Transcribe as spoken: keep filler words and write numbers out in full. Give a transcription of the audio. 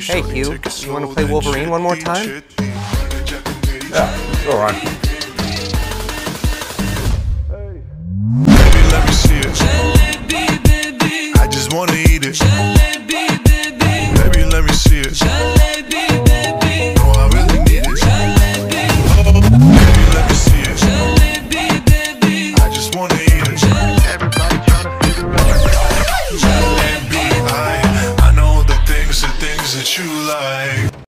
Hey, Hugh, you want to play Wolverine one more time? Yeah, all right.